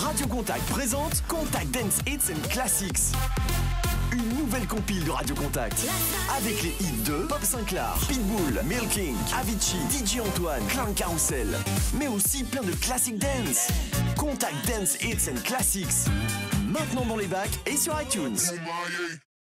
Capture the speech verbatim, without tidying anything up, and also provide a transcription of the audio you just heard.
Radio Contact présente Contact Dance Hits and Classics. Une nouvelle compile de Radio Contact avec les hits de Pop Sinclar, Pitbull, Milking, Avicii, D J Antoine, Klangkarussell, mais aussi plein de classiques dance. Contact Dance Hits and Classics, maintenant dans les bacs et sur iTunes.